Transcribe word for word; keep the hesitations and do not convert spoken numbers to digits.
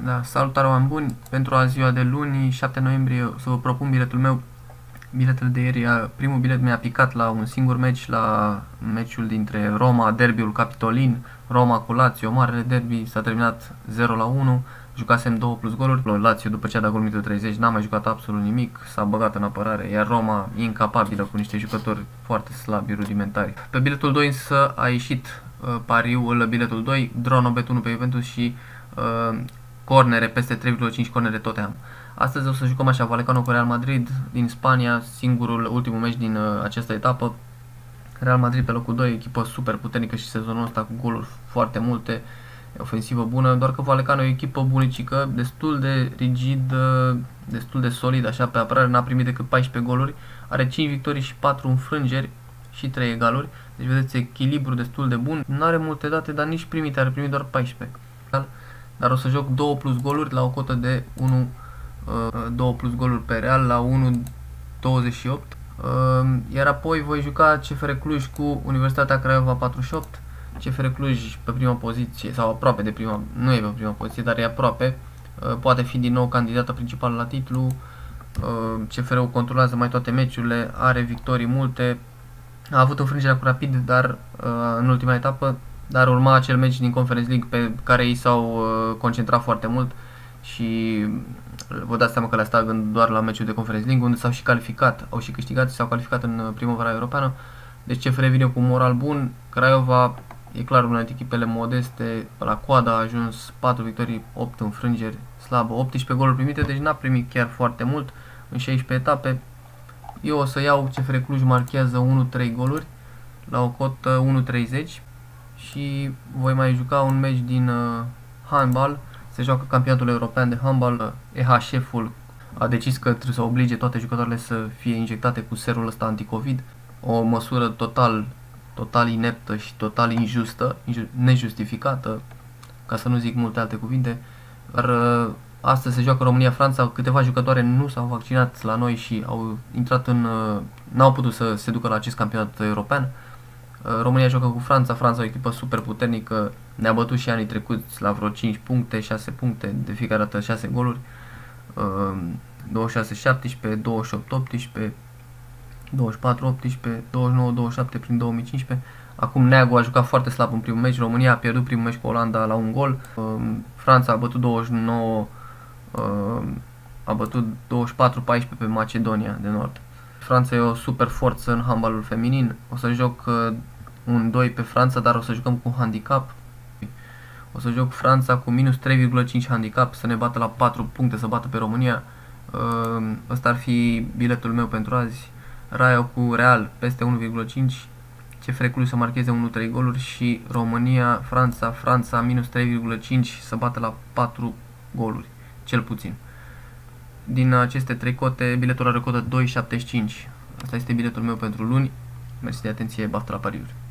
Da, salutare oameni buni! Pentru a ziua de luni, șapte noiembrie, o să vă propun biletul meu. Biletul de ieri, primul bilet mi-a picat la un singur meci, la meciul dintre Roma, derbiul Capitolin, Roma cu Lazio, marele derby, s-a terminat zero la unu, jucasem două plus goluri. Lazio, după ce a dat gol minutul treizeci, n-a mai jucat absolut nimic, s-a băgat în apărare, iar Roma incapabilă cu niște jucători foarte slabi, rudimentari. Pe biletul doi însă a ieșit uh, pariul, biletul doi, Dronobet unu pe Juventus și uh, cornere, peste trei virgulă cinci cornere Tottenham. Astăzi o să jucăm așa, Vallecano cu Real Madrid din Spania, singurul, ultimul meci din uh, această etapă. Real Madrid pe locul doi, echipă super puternică și sezonul ăsta cu goluri foarte multe, ofensivă bună, doar că Vallecano e o echipă bunicică, destul de rigid, destul de solid, așa pe apărare, n-a primit decât paisprezece goluri, are cinci victorii și patru înfrângeri și trei egaluri, deci vedeți echilibru destul de bun, nu are multe date, dar nici primite, are primit doar paisprezece. Dar o să joc două plus goluri la o cotă de unu, două plus goluri pe Real la unu virgulă douăzeci și opt. Iar apoi voi juca C F R Cluj cu Universitatea Craiova patruzeci și opt. C F R Cluj pe prima poziție, sau aproape de prima, nu e pe prima poziție, dar e aproape. Poate fi din nou candidată principală la titlu. C F R-ul controlează mai toate meciurile, are victorii multe. A avut înfrângerea cu Rapid, dar în ultima etapă, dar urma acel meci din Conference League pe care ei s-au concentrat foarte mult și vă dați seama că le-a stat gând doar la meciul de Conference League, unde s-au și calificat, au și câștigat și s-au calificat în primăvara europeană. Deci C F R vine cu un moral bun. Craiova e clar una dintre echipele modeste, la coadă a ajuns patru victorii, opt înfrângeri, slabă, optsprezece goluri primite, deci n-a primit chiar foarte mult în șaisprezece etape. Eu o să iau C F R Cluj marchează unu trei goluri la o cotă unu virgulă treizeci și voi mai juca un meci din uh, handball. Se joacă campionatul european de handball. E H F-ul a decis că trebuie să oblige toate jucătoarele să fie injectate cu serul ăsta anticovid. O măsură total, total ineptă și total injustă, nejustificată, ca să nu zic multe alte cuvinte. Dar astăzi se joacă România-Franța, câteva jucătoare nu s-au vaccinat la noi și au intrat în, n-au putut să se ducă la acest campionat european. România joacă cu Franța, Franța o echipă super puternică, ne-a bătut și anii trecuți la vreo cinci puncte, șase puncte, de fiecare dată șase goluri, douăzeci și șase șaptesprezece, douăzeci și opt optsprezece, douăzeci și patru optsprezece, douăzeci și nouă douăzeci și șapte prin două mii cincisprezece. Acum Neagu a jucat foarte slab în primul meci, România a pierdut primul meci cu Olanda la un gol, Franța a bătut douăzeci și nouă, a bătut douăzeci și patru paisprezece pe Macedonia de Nord. Franța e o super forță în handballul feminin. O să joc uh, un doi pe Franța, dar o să jucăm cu handicap. O să joc Franța cu minus trei virgulă cinci handicap, să ne bată la patru puncte, să bată pe România. Uh, ăsta ar fi biletul meu pentru azi. Raio cu Real peste unu virgulă cinci. C F R Cluj să marcheze unu trei goluri și România, Franța, Franța minus trei virgulă cinci să bată la patru goluri, cel puțin. Din aceste trei cote, biletul are cotă doi virgulă șaptezeci și cinci. Asta este biletul meu pentru luni. Mersi de atenție, baftă la pariuri.